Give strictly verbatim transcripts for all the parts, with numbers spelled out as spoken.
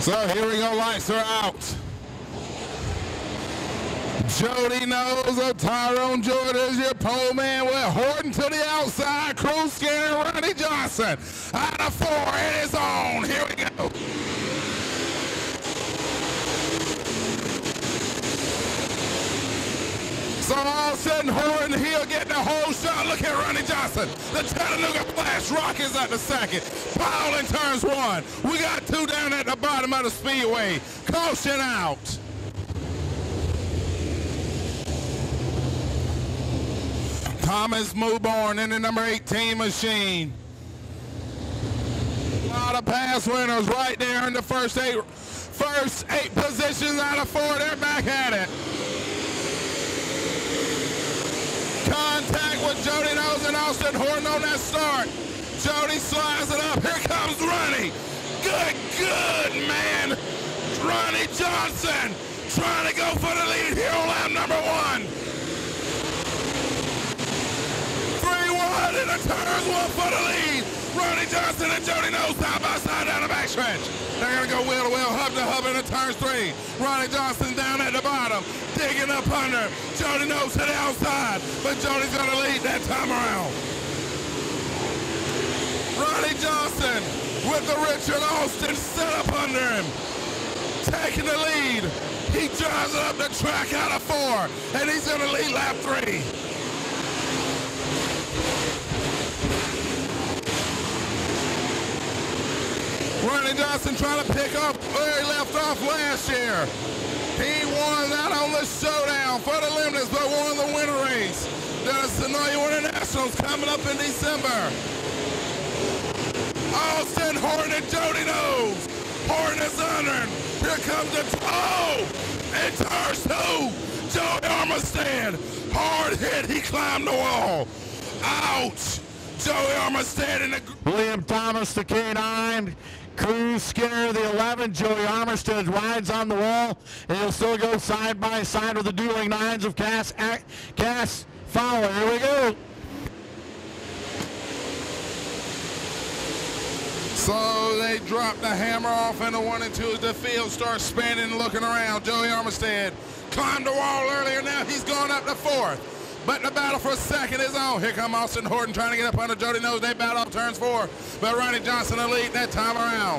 So here we go, lights are out. Jody knows of Tyrone Jordan is your pole man with Horton to the outside. Crew Skinner, Ronnie Johnson out of four. It is on. Here we go. So all of a sudden, Horton, he'll get the whole shot. Look at Ronnie Johnson. The Chattanooga Flash Rock is at the second. Powell in turns one. We got two down at the bottom of the Speedway. Caution out. Thomas Mewborn in the number eighteen machine. A lot of pass winners right there in the first eight, first eight positions out of four. They're back at it. Contact with Jody Nose and Austin Horton on that start. Jody slides it up. Here comes Ronnie. Good, good, man. Ronnie Johnson trying to go for the lead here on lap number one. three one in the turns, one for the lead. Ronnie Johnson and Jody Nose side by side down the backstretch. They're going to go wheel to wheel, hub to hub in the turns three. Ronnie Johnson down at the bottom, digging up under. Jody Nose to the outside, but Jody's going to lead that time around. Ronnie Johnson with the Richard Austin set up under him, taking the lead. He drives it up the track out of four, and he's going to lead lap three. Ronnie Johnson trying to pick up where he left off last year. He won that on the showdown for the Limits, but won the winter race. The Senoia Internationals coming up in December. Austin Horton and Jody Nose. Horton is under him. Here comes the, oh, and turns two. Joey Armistead, hard hit, he climbed the wall. Ouch. Joey Armistead in the... William Thomas, the K nine. Crew Skinner, the eleven. Joey Armistead rides on the wall, and he'll still go side by side with the dueling nines of Cass, Cass Fowler. Here we go. So they drop the hammer off in the one and two as the field starts spinning and looking around. Joey Armistead climbed the wall earlier, now he's going up to fourth. But the battle for second is on. Here come Austin Horton trying to get up under Jody Nose. They battle off turns four, but Ronnie Johnson will lead that time around.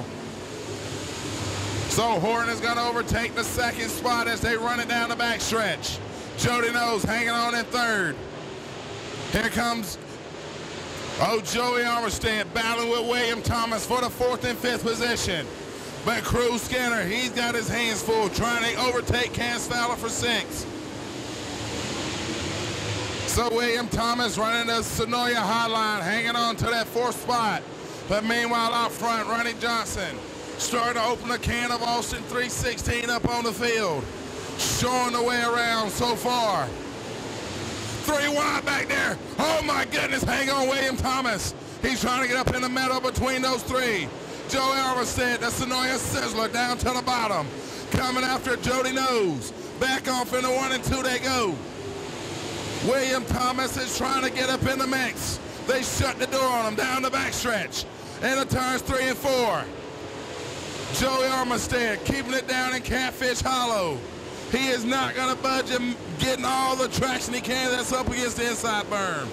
So Horton is going to overtake the second spot as they run it down the back stretch. Jody Nose hanging on in third. Here comes, oh, Joey Armistead battling with William Thomas for the fourth and fifth position. But Crew Skinner, he's got his hands full trying to overtake Cass Fowler for sixth. So William Thomas running the Senoia hotline, hanging on to that fourth spot. But meanwhile out front, Ronnie Johnson starting to open a can of Austin three sixteen up on the field. Showing the way around so far. Three wide back there. Oh my goodness, hang on William Thomas. He's trying to get up in the middle between those three. Joey Armistead, the Senoia Sizzler down to the bottom. Coming after Jody Nose. Back off in the one and two they go. William Thomas is trying to get up in the mix. They shut the door on him down the backstretch. And the turns three and four. Joey Armistead keeping it down in Catfish Hollow. He is not going to budge him, getting all the traction he can. That's up against the inside berm.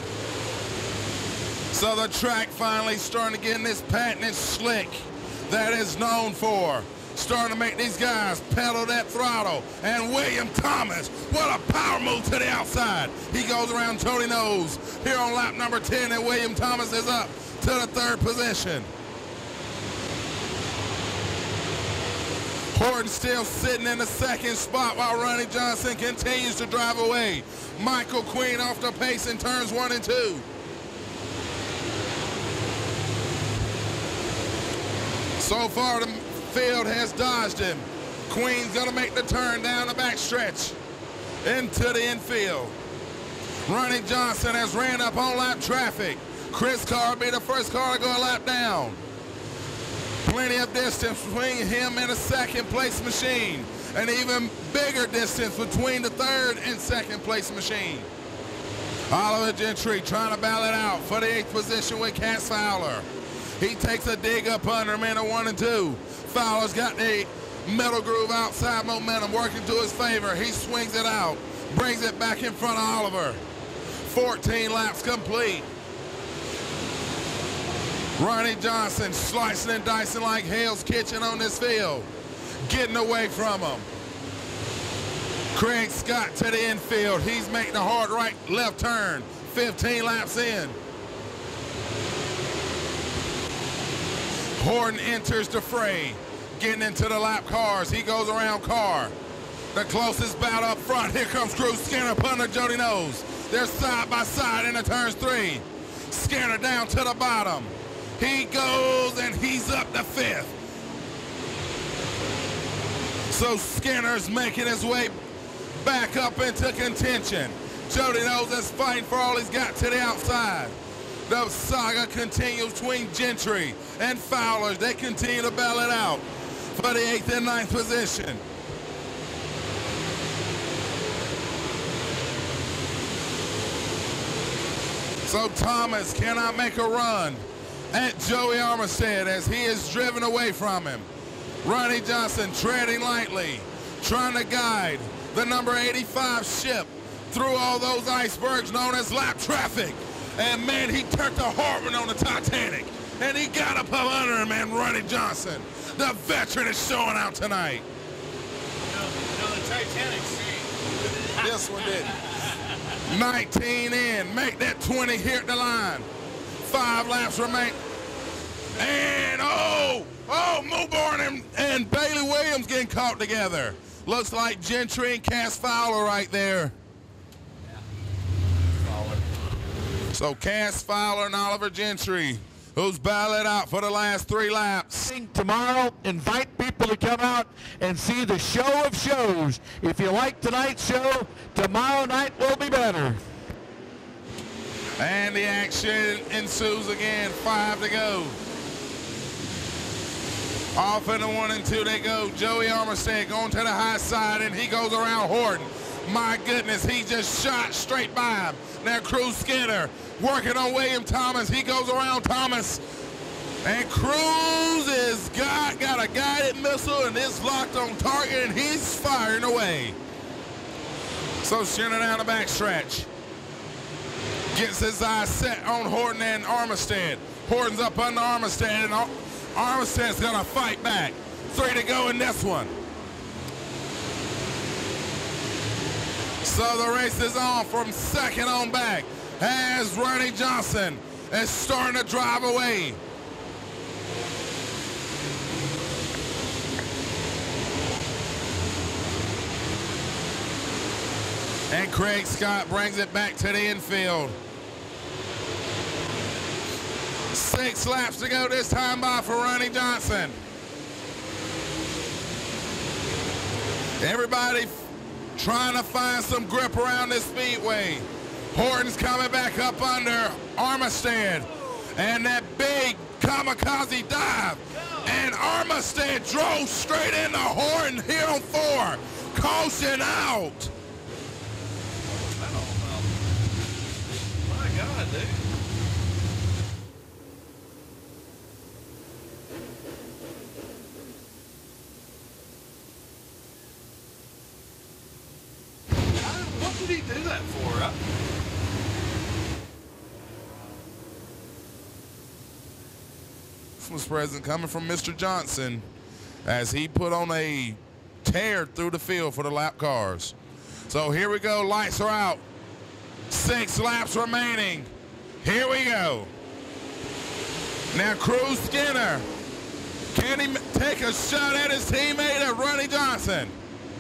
So the track finally starting to get in this patented slick that is known for. Starting to make these guys pedal that throttle. And William Thomas, what a power move to the outside. He goes around Jody Nose here on lap number ten, and William Thomas is up to the third position. Horton still sitting in the second spot while Ronnie Johnson continues to drive away. Michael Queen off the pace in turns one and two. So far, the field has dodged him. Queen's gonna make the turn down the backstretch into the infield. Ronnie Johnson has ran up on lap traffic. Chris Carr will be the first car to go a lap down. Plenty of distance between him and a second place machine. An even bigger distance between the third and second place machine. Oliver Gentry trying to battle it out for the eighth position with Cass Fowler. He takes a dig up under him in a one and two. Fowler's got the metal groove outside momentum working to his favor. He swings it out, brings it back in front of Oliver. fourteen laps complete. Ronnie Johnson slicing and dicing like Hell's Kitchen on this field. Getting away from him. Craig Scott to the infield. He's making a hard right left turn. fifteen laps in. Horton enters the fray. Getting into the lap cars. He goes around Carr. The closest battle up front. Here comes Cruz Skinner putting under Jody Nose. They're side by side into turns three. Skinner down to the bottom. He goes and he's up to fifth. So Skinner's making his way back up into contention. Jody Nose is fighting for all he's got to the outside. The saga continues between Gentry and Fowler. They continue to battle it out for the eighth and ninth position. So Thomas cannot make a run at Joey Armistead as he is driven away from him. Ronnie Johnson treading lightly, trying to guide the number eighty-five ship through all those icebergs known as lap traffic. And man, he turned to Hartman on the Titanic, and he got up under him, and Ronnie Johnson, the veteran, is showing out tonight. No, no, the Titanic sank. This one didn't. nineteen in, make that twenty here at the line. Five laps remain. And oh, oh, Mooborn and, and Bailey Williams getting caught together. Looks like Gentry and Cass Fowler right there. So Cass Fowler and Oliver Gentry, who's battled out for the last three laps. Tomorrow, invite people to come out and see the show of shows. If you like tonight's show, tomorrow night will be better. And the action ensues again, five to go. Off in the one and two they go. Joey Armistead going to the high side, and he goes around Horton. My goodness, he just shot straight by him. Now Cruz Skinner working on William Thomas. He goes around Thomas. And Cruz is got, got a guided missile and is locked on target, and he's firing away. So Skinner down the backstretch. Gets his eyes set on Horton and Armistead. Horton's up under Armistead, and Ar Armistead's gonna fight back. Three to go in this one. So the race is on from second on back as Ronnie Johnson is starting to drive away. And Craig Scott brings it back to the infield. Six laps to go this time by for Ronnie Johnson. Everybody trying to find some grip around this speedway. Horton's coming back up under Armistead. And that big kamikaze dive. And Armistead drove straight into Horton here on four. Caution out. My God, dude. What did he do that for? I Christmas present coming from Mister Johnson as he put on a tear through the field for the lap cars. So here we go, lights are out. Six laps remaining. Here we go. Now Cruz Skinner, can he take a shot at his teammate at Ronnie Johnson?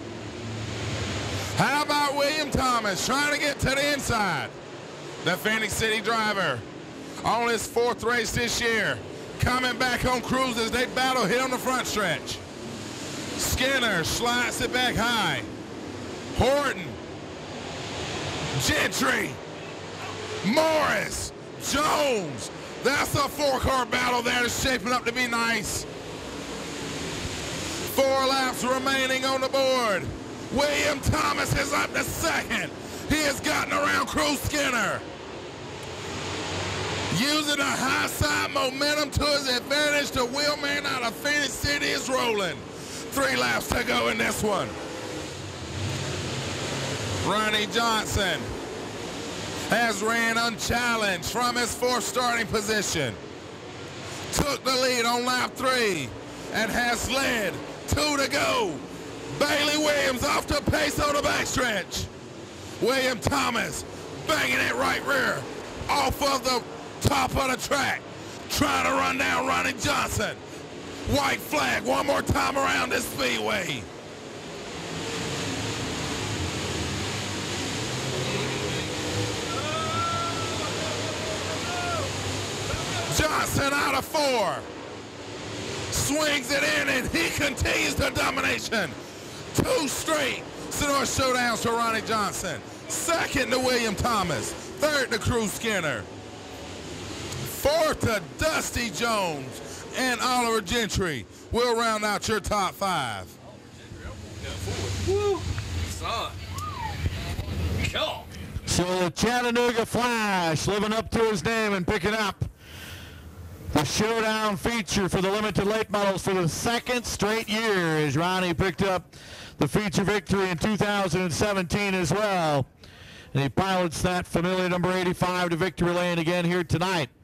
How about William Thomas trying to get to the inside? The Phoenix City driver on his fourth race this year, coming back on Cruz as they battle hit on the front stretch. Skinner slides it back high. Horton, Gentry, Morris, Jones. That's a four-car battle there. It's shaping up to be nice. Four laps remaining on the board. William Thomas is up to second. He has gotten around Cruz Skinner. Using a high side momentum to his advantage, the wheelman out of Phoenix City is rolling. Three laps to go in this one. Ronnie Johnson has ran unchallenged from his fourth starting position. Took the lead on lap three and has led two to go. Bailey Williams off the pace on the backstretch. William Thomas banging it right rear off of the top of the track, trying to run down Ronnie Johnson. White flag one more time around this speedway. Johnson out of four. Swings it in and he continues the domination. Two straight Senoia showdowns for Ronnie Johnson. Second to William Thomas. Third to Cruz Skinner. Fourth to Dusty Jones and Oliver Gentry. We'll round out your top five. Woo! Son. Cool. So the Chattanooga Flash living up to his name and picking up the showdown feature for the limited late models for the second straight year, as Ronnie picked up the feature victory in two thousand seventeen as well. And he pilots that familiar number eighty-five to victory lane again here tonight.